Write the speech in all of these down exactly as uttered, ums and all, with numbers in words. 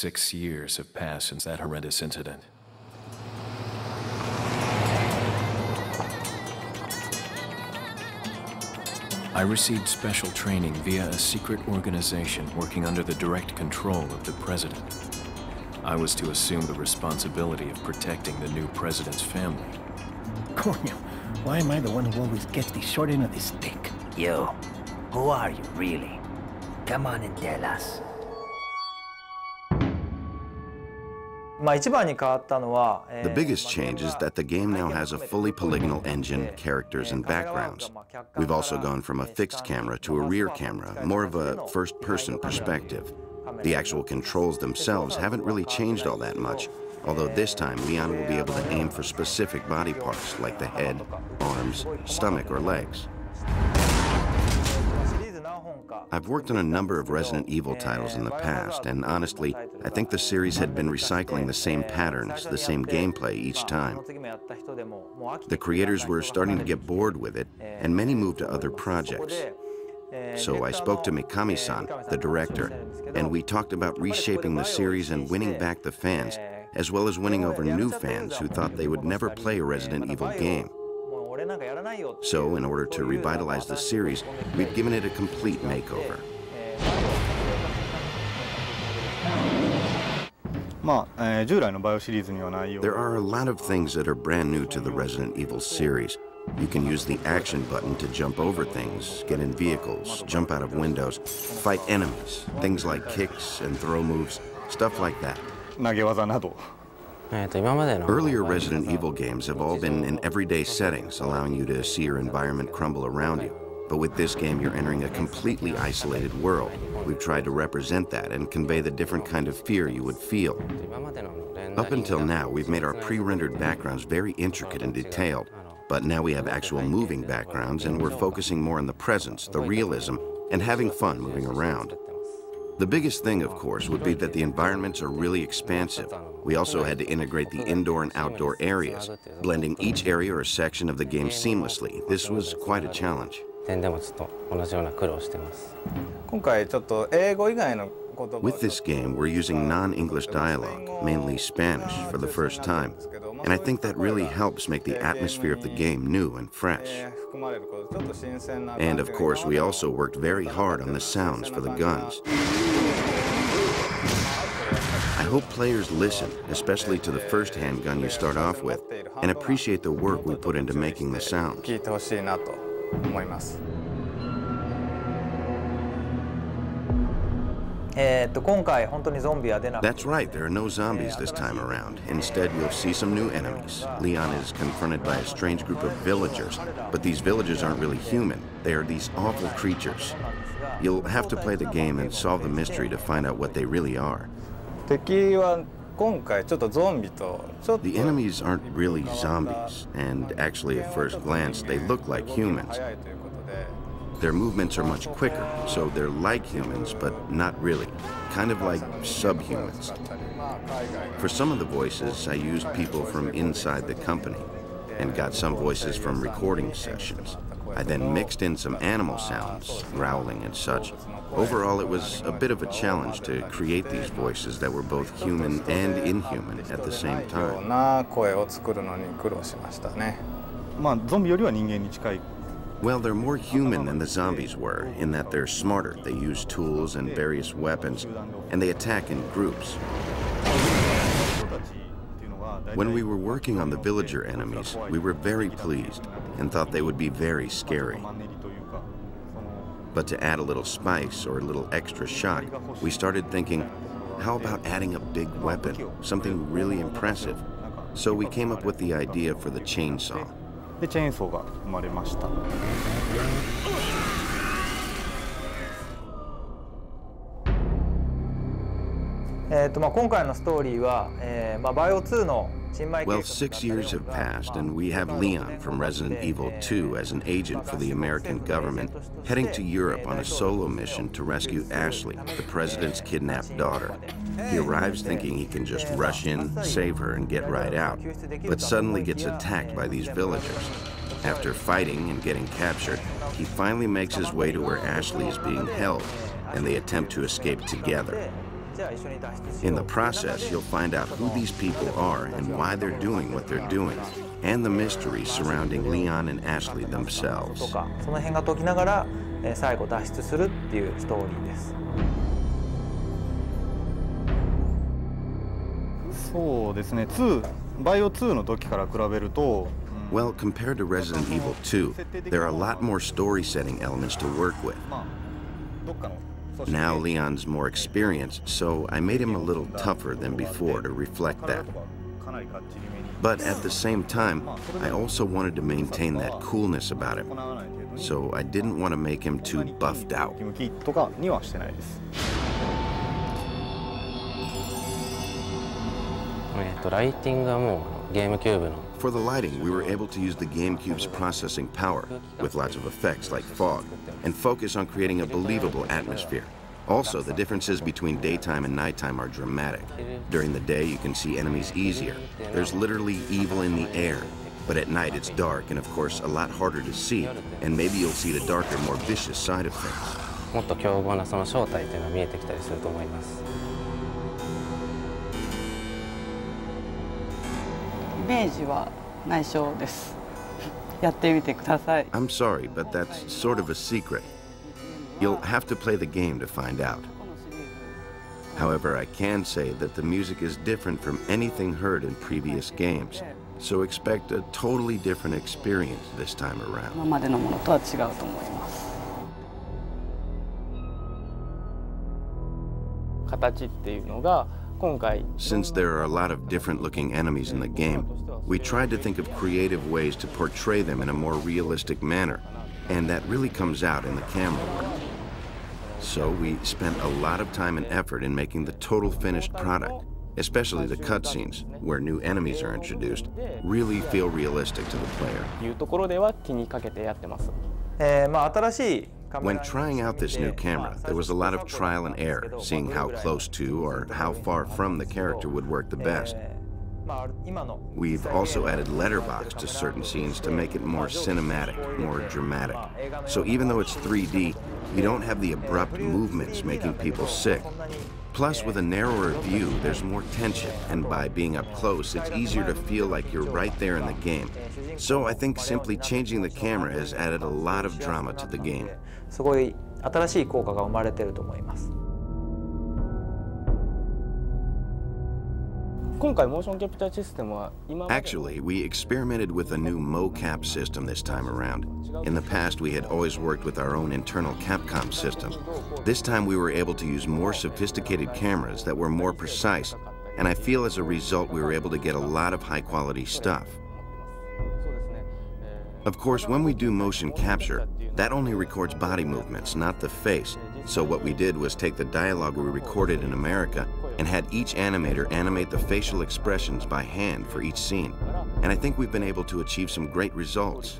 Six years have passed since that horrendous incident. I received special training via a secret organization working under the direct control of the president. I was to assume the responsibility of protecting the new president's family. Coño, why am I the one who always gets the short end of the stick? You, who are you really? Come on and tell us. The biggest change is that the game now has a fully polygonal engine, characters, and backgrounds. We've also gone from a fixed camera to a rear camera, more of a first-person perspective. The actual controls themselves haven't really changed all that much, although this time Leon will be able to aim for specific body parts like the head, arms, stomach, or legs. I've worked on a number of Resident Evil titles in the past, and honestly, I think the series had been recycling the same patterns, the same gameplay each time. The creators were starting to get bored with it, and many moved to other projects. So I spoke to Mikami-san, the director, and we talked about reshaping the series and winning back the fans, as well as winning over new fans who thought they would never play a Resident Evil game. So, in order to revitalize the series, we've given it a complete makeover. There are a lot of things that are brand new to the Resident Evil series. You can use the action button to jump over things, get in vehicles, jump out of windows, fight enemies, things like kicks and throw moves, stuff like that. Earlier Resident Evil games have all been in everyday settings, allowing you to see your environment crumble around you. But with this game, you're entering a completely isolated world. We've tried to represent that and convey the different kind of fear you would feel. Up until now, we've made our pre-rendered backgrounds very intricate and detailed. But now we have actual moving backgrounds, and we're focusing more on the presence, the realism, and having fun moving around. The biggest thing, of course, would be that the environments are really expansive. We also had to integrate the indoor and outdoor areas, blending each area or section of the game seamlessly. This was quite a challenge. With this game, we're using non-English dialogue, mainly Spanish, for the first time. And I think that really helps make the atmosphere of the game new and fresh. And of course, we also worked very hard on the sounds for the guns. I hope players listen, especially to the first handgun you start off with, and appreciate the work we put into making the sounds. That's right, there are no zombies this time around. Instead, you'll see some new enemies. Leon is confronted by a strange group of villagers, but these villagers aren't really human. They are these awful creatures. You'll have to play the game and solve the mystery to find out what they really are. The enemies aren't really zombies, and actually at first glance, they look like humans. Their movements are much quicker, so they're like humans, but not really. Kind of like subhumans. For some of the voices, I used people from inside the company and got some voices from recording sessions. I then mixed in some animal sounds, growling and such. Overall, it was a bit of a challenge to create these voices that were both human and inhuman at the same time. Well, they're more human than the zombies were, in that they're smarter. They use tools and various weapons, and they attack in groups. When we were working on the villager enemies, we were very pleased and thought they would be very scary. But to add a little spice or a little extra shock, we started thinking, how about adding a big weapon, something really impressive? So we came up with the idea for the chainsaw. でチェーンソーが生まれました。えっとまあ今回のストーリーは、えーまあバイオツーの Well, six years have passed, and we have Leon from Resident Evil two as an agent for the American government, heading to Europe on a solo mission to rescue Ashley, the president's kidnapped daughter. He arrives thinking he can just rush in, save her, and get right out, but suddenly gets attacked by these villagers. After fighting and getting captured, he finally makes his way to where Ashley is being held, and they attempt to escape together. In the process, you'll find out who these people are and why they're doing what they're doing, and the mystery surrounding Leon and Ashley themselves. その辺が解きながら最後脱出するっていうストーリーです。 そうですね。ツー、バイオツーの時から比べると。 Well, compared to Resident Evil two, there are a lot more story-setting elements to work with. Now Leon's more experienced, so I made him a little tougher than before to reflect that. But at the same time, I also wanted to maintain that coolness about him, so I didn't want to make him too buffed out. For the lighting, we were able to use the GameCube's processing power, with lots of effects like fog, and focus on creating a believable atmosphere. Also, the differences between daytime and nighttime are dramatic. During the day, you can see enemies easier. There's literally evil in the air. But at night, it's dark and, of course, a lot harder to see, and maybe you'll see the darker, more vicious side of things. もっと凶暴なその正体っていうのは見えてきたりすると思います。 イメージは内緒です。やってみてください。 I'm sorry, but that's sort of a secret. You'll have to play the game to find out. However, I can say that the music is different from anything heard in previous games, so expect a totally different experience this time around. 今までのものとは違うと思います。 形っていうのが Since there are a lot of different-looking enemies in the game, we tried to think of creative ways to portray them in a more realistic manner, and that really comes out in the camera work. So we spent a lot of time and effort in making the total finished product, especially the cutscenes, where new enemies are introduced, really feel realistic to the player. When trying out this new camera, there was a lot of trial and error, seeing how close to or how far from the character would work the best. We've also added letterbox to certain scenes to make it more cinematic, more dramatic. So even though it's three D, we don't have the abrupt movements making people sick. Plus, with a narrower view, there's more tension, and by being up close, it's easier to feel like you're right there in the game. So I think simply changing the camera has added a lot of drama to the game. すごい新しい効果が生まれていると思います。 Actually, we experimented with a new mocap system this time around. In the past, we had always worked with our own internal Capcom system. This time, we were able to use more sophisticated cameras that were more precise, and I feel as a result, we were able to get a lot of high-quality stuff. Of course, when we do motion capture, that only records body movements, not the face. So what we did was take the dialogue we recorded in America and had each animator animate the facial expressions by hand for each scene. And I think we've been able to achieve some great results.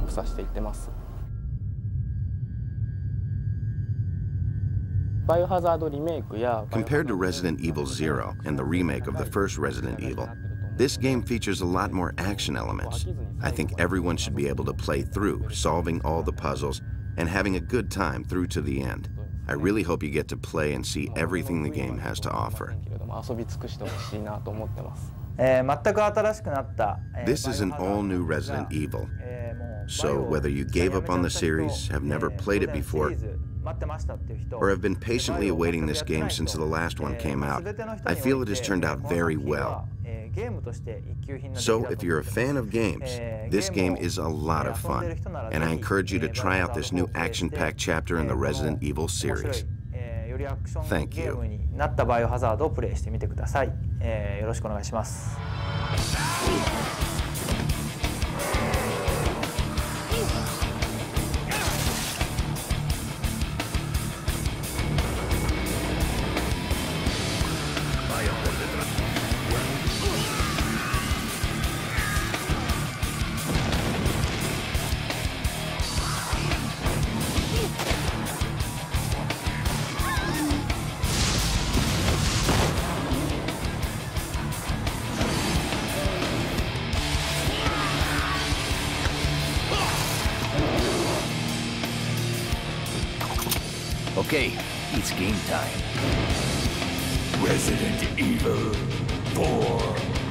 Compared to Resident Evil Zero and the remake of the first Resident Evil, this game features a lot more action elements. I think everyone should be able to play through, solving all the puzzles, and having a good time through to the end. I really hope you get to play and see everything the game has to offer. This is an all-new Resident Evil. So whether you gave up on the series, have never played it before, or have been patiently awaiting this game since the last one came out, I feel it has turned out very well. So if you're a fan of games, this game is a lot of fun, and I encourage you to try out this new action-packed chapter in the Resident Evil series. Thank you. Okay, it's game time. Resident Evil four.